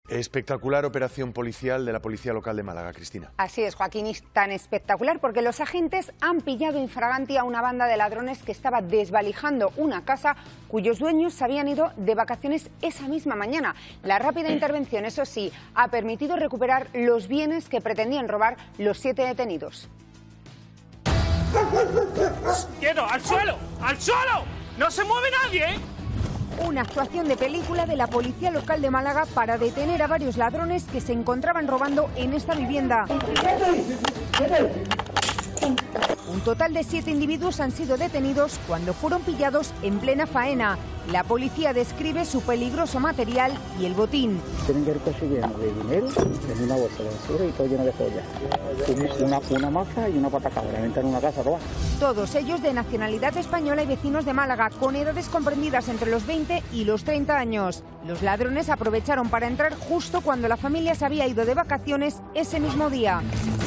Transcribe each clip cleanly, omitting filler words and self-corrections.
Espectacular operación policial de la Policía Local de Málaga, Cristina. Así es, Joaquín, es tan espectacular porque los agentes han pillado infraganti a una banda de ladrones que estaba desvalijando una casa cuyos dueños se habían ido de vacaciones esa misma mañana. La rápida intervención, eso sí, ha permitido recuperar los bienes que pretendían robar los 7 detenidos. ¡Quieto! ¡Al suelo! ¡Al suelo! ¡No se mueve nadie, eh! Una actuación de película de la Policía Local de Málaga para detener a varios ladrones que se encontraban robando en esta vivienda. Un total de 7 individuos han sido detenidos cuando fueron pillados en plena faena. La policía describe su peligroso material y el botín. Tienen que ir casi lleno de dinero, en una bolsa de basura y todo lleno de joyas. Una maza y una patacabra, entran en una casa roba. Todos ellos de nacionalidad española y vecinos de Málaga, con edades comprendidas entre los 20 y los 30 años. Los ladrones aprovecharon para entrar justo cuando la familia se había ido de vacaciones ese mismo día.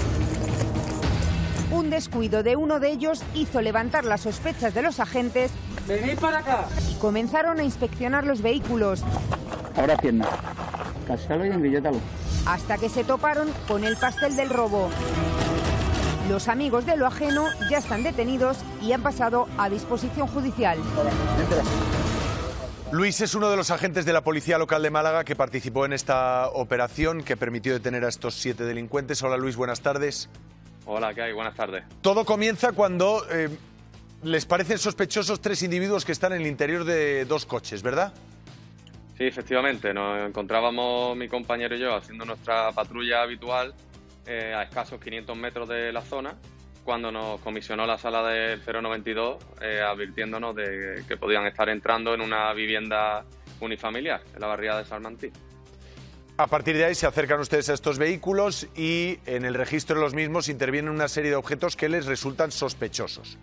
Un descuido de uno de ellos hizo levantar las sospechas de los agentes. ¡Venid para acá! Y comenzaron a inspeccionar los vehículos. Ahora pierna, casalo y envillétalo. Hasta que se toparon con el pastel del robo. Los amigos de lo ajeno ya están detenidos y han pasado a disposición judicial. Luis es uno de los agentes de la Policía Local de Málaga que participó en esta operación que permitió detener a estos 7 delincuentes. Hola Luis, buenas tardes. Hola, ¿qué hay? Buenas tardes. Todo comienza cuando les parecen sospechosos 3 individuos que están en el interior de 2 coches, ¿verdad? Sí, efectivamente. Nos encontrábamos mi compañero y yo haciendo nuestra patrulla habitual a escasos 500 metros de la zona cuando nos comisionó la sala del 092 advirtiéndonos de que podían estar entrando en una vivienda unifamiliar en la barriada de Salmantí. A partir de ahí se acercan ustedes a estos vehículos y en el registro de los mismos intervienen una serie de objetos que les resultan sospechosos.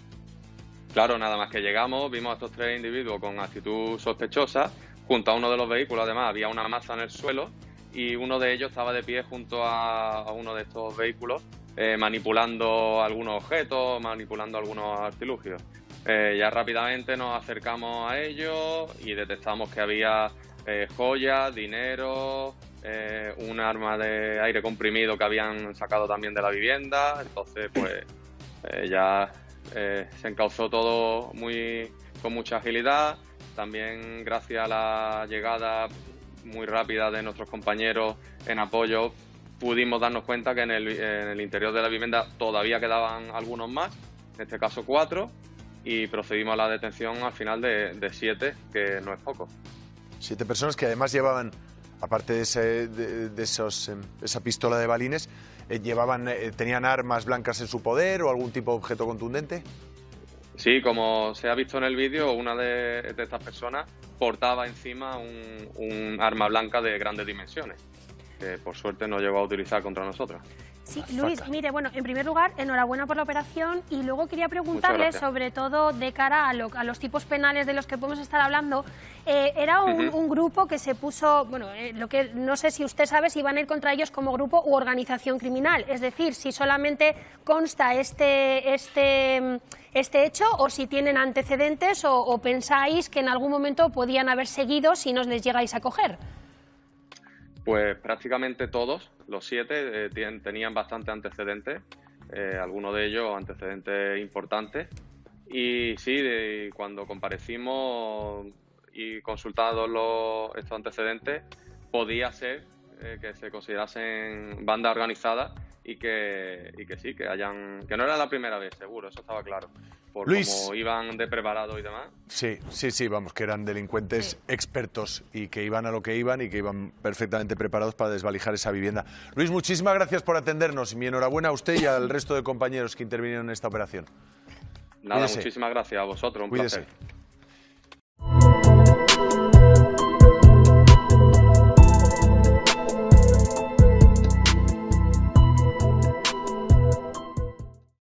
Claro, nada más que llegamos, vimos a estos 3 individuos con actitud sospechosa. Junto a uno de los vehículos, además, había una maza en el suelo y uno de ellos estaba de pie junto a uno de estos vehículos manipulando algunos objetos, manipulando algunos artilugios. Ya rápidamente nos acercamos a ellos y detectamos que había joyas, dinero, un arma de aire comprimido que habían sacado también de la vivienda. Entonces, pues ya se encauzó todo con mucha agilidad. También gracias a la llegada muy rápida de nuestros compañeros en apoyo, pudimos darnos cuenta que en el interior de la vivienda todavía quedaban algunos más, en este caso 4, y procedimos a la detención al final de 7, que no es poco. 7 personas que además llevaban, aparte de esa pistola de balines, tenían armas blancas en su poder o algún tipo de objeto contundente. Sí, como se ha visto en el vídeo, una de estas personas portaba encima un arma blanca de grandes dimensiones, que por suerte no llegó a utilizar contra nosotros. Sí, Luis, mire, bueno, en primer lugar, enhorabuena por la operación y luego quería preguntarle, sobre todo de cara a los tipos penales de los que podemos estar hablando, era un grupo que se puso, bueno, lo que no sé si usted sabe si van a ir contra ellos como grupo u organización criminal, es decir, si solamente consta este hecho o si tienen antecedentes o pensáis que en algún momento podían haber seguido si no les llegáis a coger. Pues prácticamente todos, los 7, tenían bastante antecedentes, algunos de ellos antecedentes importantes. Y sí, cuando comparecimos y consultados estos antecedentes, podía ser que se considerasen banda organizada y que sí, que no era la primera vez, seguro, eso estaba claro. Por Luis, cómo iban de preparado y demás. Sí, vamos, que eran delincuentes expertos y que iban a lo que iban y que iban perfectamente preparados para desvalijar esa vivienda. Luis, muchísimas gracias por atendernos y mi enhorabuena a usted y al resto de compañeros que intervinieron en esta operación. Nada, Cuídese. muchísimas gracias a vosotros, un placer.